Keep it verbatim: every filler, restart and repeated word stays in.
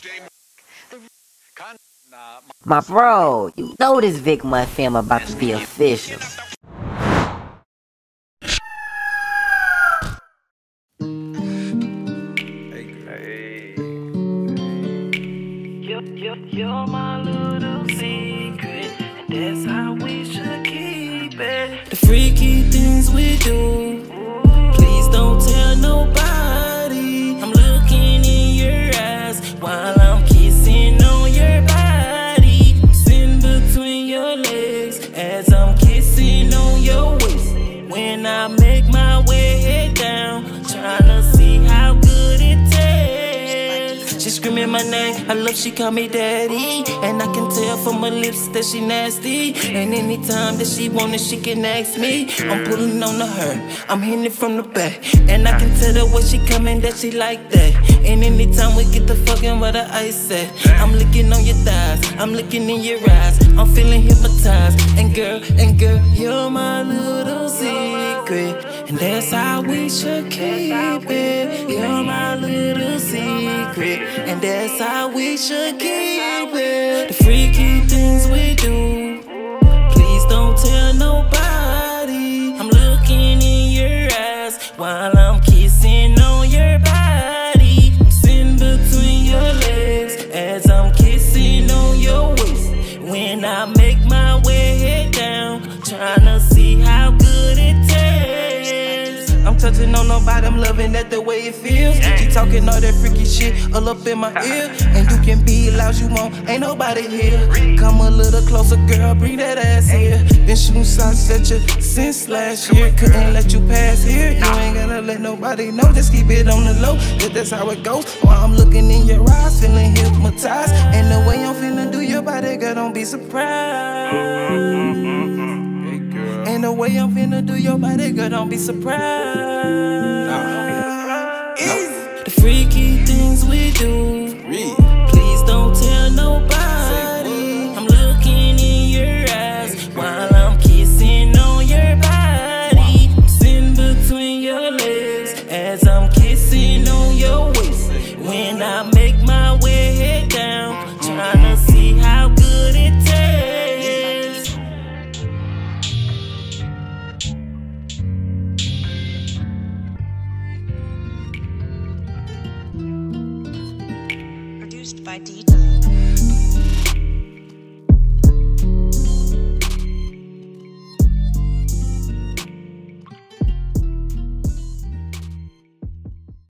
My bro, you know this Vic Month film about to be official. You're my little secret, and that's how we should keep it. The freaky things we do, please don't tell nobody. I'm looking in your eyes while I'm kissing on your body. I'm sitting between your legs as I'm kissing on your waist. When I make my way down, trying to see how good it tastes. She screaming my name, I love she call me daddy, and I can tell from her lips that she nasty. And anytime that she want it, she can ask me. I'm pulling on to her, I'm hitting it from the back, and I can tell the way she coming that she like that. And anytime we get the fucking where the ice at, I'm looking on your thighs, I'm looking in your eyes, I'm feeling hypnotized. And girl, and girl, you're my little secret, and that's how we should keep it. You're my little secret, and that's how we should keep it. The freaky things we do, please don't tell nobody. I'm looking in your eyes while I'm kissing on your body. I'm sitting between your legs as I'm kissing on your waist. When I make my way down, trying to see how good it tastes. I'm touching on nobody, I'm loving that the way it feels. She talking all that freaky shit all up in my ear. And you can be loud as you want, ain't nobody here. Come a little closer, girl, bring that ass here. Been shooting shots at you since last year, couldn't let you pass here. You ain't gotta let nobody know, just keep it on the low. Yeah, that's how it goes. While I'm looking in your eyes, feeling hypnotized. And the way I'm finna do your body, girl, don't be surprised. And the way I'm finna do your body, girl, don't be surprised. The freaky things we do, please don't tell nobody. I'm looking in your eyes while I'm kissing on your body. I'm sitting between your legs as I'm kissing on your waist. When I make my way down, trying to see how good it tastes. Produced by D J